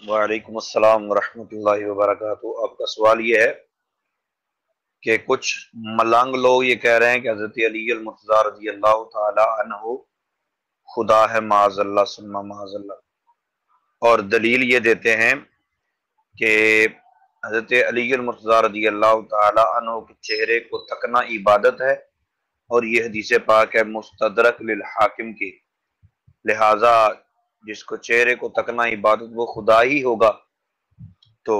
وعلیکم السلام ورحمۃ اللہ وبرکاتہ۔ آپ کا سوال یہ ہے کہ کچھ ملنگ لوگ یہ کہہ رہے ہیں کہ حضرت علی المرتضیٰ رضی اللہ تعالی عنہ خدا ہے، معاذ اللہ ثم معاذ اللہ، اور دلیل یہ دیتے ہیں کہ حضرت علی المرتضیٰ رضی اللہ تعالی عنہ کے چہرے کو تکنا عبادت ہے، اور یہ حدیث پاک ہے مستدرک للحاکم کی، لہذا جس کو چہرے کو تکنا عبادت وہ خدا ہی ہوگا۔ تو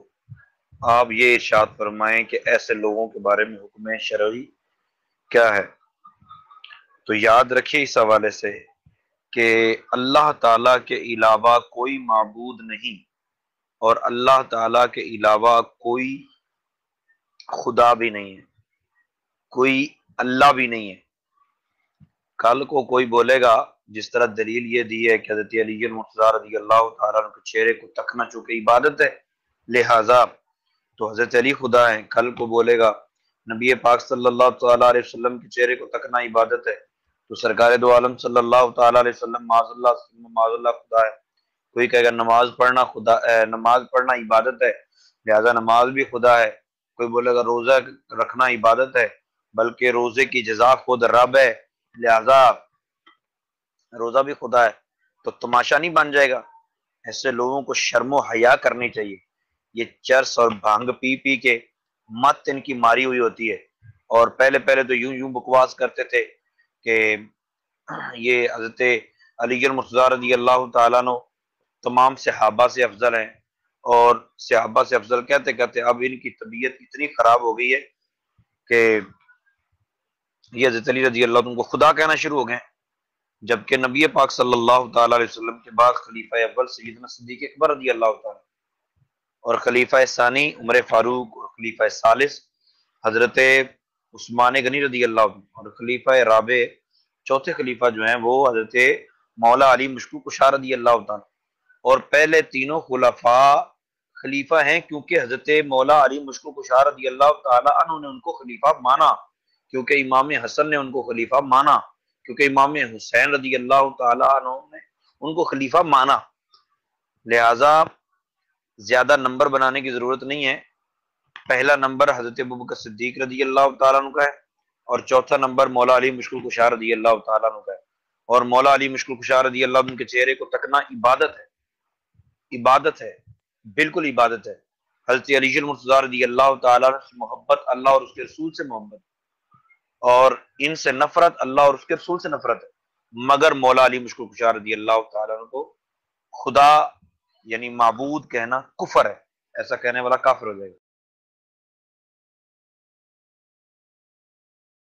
آپ یہ ارشاد فرمائیں کہ ایسے لوگوں کے بارے میں حکم شرعی کیا ہے؟ تو یاد رکھیے اس حوالے سے کہ اللہ تعالیٰ کے علاوہ کوئی معبود نہیں، اور اللہ تعالیٰ کے علاوہ کوئی خدا بھی نہیں ہے، کوئی اللہ بھی نہیں ہے۔ کل کو کوئی بولے گا، جس طرح دلیل یہ دی ہے کہ حضرت علی المرتضیٰ رضی اللہ تعالیٰ عنہ کے چہرے کو تکنا چونکہ عبادت ہے، لہذا تو حضرت علی خدا ہیں۔ کل کو بولے گا نبی پاک صلی اللہ تعالیٰ علیہ وسلم کے چہرے کو تکنا عبادت ہے، تو سرکار دو عالم صلی اللہ تعالیٰ علیہ وسلم معاذ اللہ خدا ہے۔ کوئی کہے گا نماز پڑھنا خدا ہے، نماز پڑھنا عبادت ہے، لہذا نماز بھی خدا ہے۔ کوئی بولے گا روزہ رکھنا عبادت ہے، بلکہ روزے کی جزا خود رب ہے، لہذا روزہ بھی خدا ہے۔ تو تماشا نہیں بن جائے گا؟ ایسے لوگوں کو شرم و حیا کرنی چاہیے۔ یہ چرس اور بھانگ پی پی کے مت ان کی ماری ہوئی ہوتی ہے، اور پہلے تو یوں بکواس کرتے تھے کہ یہ حضرت علی المرتضیٰ رضی اللہ تعالیٰ عنہ تمام صحابہ سے افضل ہیں، اور صحابہ سے افضل کہتے کہتے اب ان کی طبیعت اتنی خراب ہو گئی ہے کہ یہ حضرت علی رضی اللہ عنہ کو خدا کہنا شروع ہو گئے، جبکہ نبی پاک صلی اللہ تعالیٰ علیہ وسلم کے بعد خلیفہ اول سیدنا صدیق اکبر رضی اللہ تعالیٰ، اور خلیفہ ثانی عمر فاروق، اور خلیفہ ثالث حضرت عثمان غنی رضی اللہ عنہ، اور خلیفہ رابع چوتھے خلیفہ جو ہیں وہ حضرت مولا علی مشکل کشا رضی اللہ تعالیٰ۔ اور پہلے تینوں خلفاء خلیفہ ہیں کیونکہ حضرت مولا علی مشکل کشا رضی اللہ تعالیٰ عنہ نے ان کو خلیفہ مانا، کیونکہ امام حسن نے ان کو خلیفہ مانا، کیونکہ امام حسین رضی اللہ تعالیٰ عنہ نے ان کو خلیفہ مانا، لہذا زیادہ نمبر بنانے کی ضرورت نہیں ہے۔ پہلا نمبر حضرت ابوبکر صدیق رضی اللہ تعالیٰ عنہ کا ہے، اور چوتھا نمبر مولا علی مشکل کشا رضی اللہ تعالیٰ عنہ کا ہے، اور مولا علی مشکل کشا رضی اللہ عنہ کے چہرے کو تکنا عبادت ہے، عبادت ہے، بالکل عبادت ہے۔ حضرت علی المرتضیٰ رضی اللہ تعالیٰ عنہ سے محبت اللہ اور اس کے رسول سے محبت، اور ان سے نفرت اللہ اور اس کے رسول سے نفرت ہے، مگر مولا علی مشکل کشا رضی اللہ تعالیٰ عنہ کو خدا یعنی معبود کہنا کفر ہے، ایسا کہنے والا کافر ہو جائے گا۔